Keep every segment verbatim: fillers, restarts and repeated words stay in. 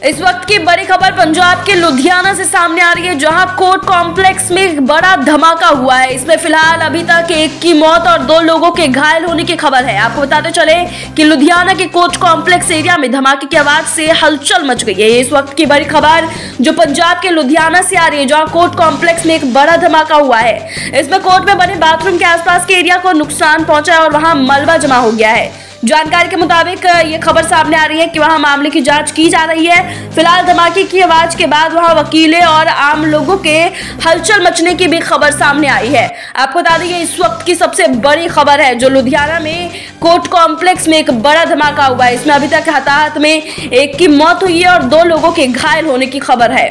इस वक्त की बड़ी खबर पंजाब के लुधियाना से सामने आ रही है, जहां कोर्ट कॉम्प्लेक्स में एक बड़ा धमाका हुआ है। इसमें फिलहाल अभी तक एक की मौत और दो लोगों के घायल होने की खबर है। आपको बताते चले कि लुधियाना के कोर्ट कॉम्प्लेक्स एरिया में धमाके की आवाज से हलचल मच गई है। इस वक्त की बड़ी खबर जो पंजाब के लुधियाना से आ रही है, जहाँ कोर्ट कॉम्प्लेक्स में एक बड़ा धमाका हुआ है। इसमें कोर्ट में बने बाथरूम के आसपास के एरिया को नुकसान पहुंचा है और वहां मलबा जमा हो गया है। जानकारी के मुताबिक ये खबर सामने आ रही है कि वहां मामले की जांच की जा रही है। फिलहाल धमाके की आवाज के बाद वहां वकीलें और आम लोगों के हलचल मचने की भी खबर सामने आई है। आपको बता दें, इस वक्त की सबसे बड़ी खबर है जो लुधियाना में कोर्ट कॉम्प्लेक्स में एक बड़ा धमाका हुआ है। इसमें अभी तक हताहत में एक की मौत हुई है और दो लोगों के घायल होने की खबर है।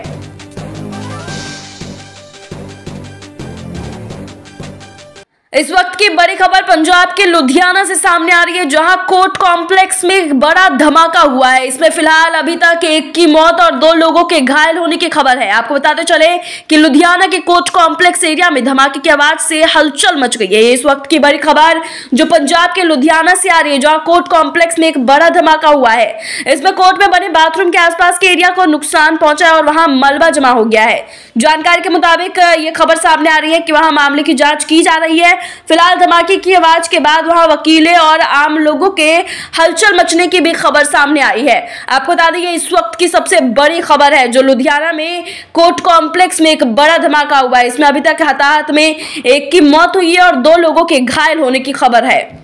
इस वक्त की बड़ी खबर पंजाब के लुधियाना से सामने आ रही है, जहां कोर्ट कॉम्प्लेक्स में एक बड़ा धमाका हुआ है। इसमें फिलहाल अभी तक एक की मौत और दो लोगों के घायल होने की खबर है। आपको बताते चले कि लुधियाना के कोर्ट कॉम्प्लेक्स एरिया में धमाके की आवाज से हलचल मच गई है। इस वक्त की बड़ी खबर जो पंजाब के लुधियाना से आ रही है, जहाँ कोर्ट कॉम्प्लेक्स में एक बड़ा धमाका हुआ है। इसमें कोर्ट में बने बाथरूम के आसपास के एरिया को नुकसान पहुंचा है और वहां मलबा जमा हो गया है। जानकारी के मुताबिक ये खबर सामने आ रही है कि वहां मामले की जांच की जा रही है। फिलहाल धमाके की आवाज के बाद वहां वकीलें और आम लोगों के हलचल मचने की भी खबर सामने आई है। आपको बता दें, ये इस वक्त की सबसे बड़ी खबर है जो लुधियाना में कोर्ट कॉम्प्लेक्स में एक बड़ा धमाका हुआ है। इसमें अभी तक हताहत में एक की मौत हुई है और दो लोगों के घायल होने की खबर है।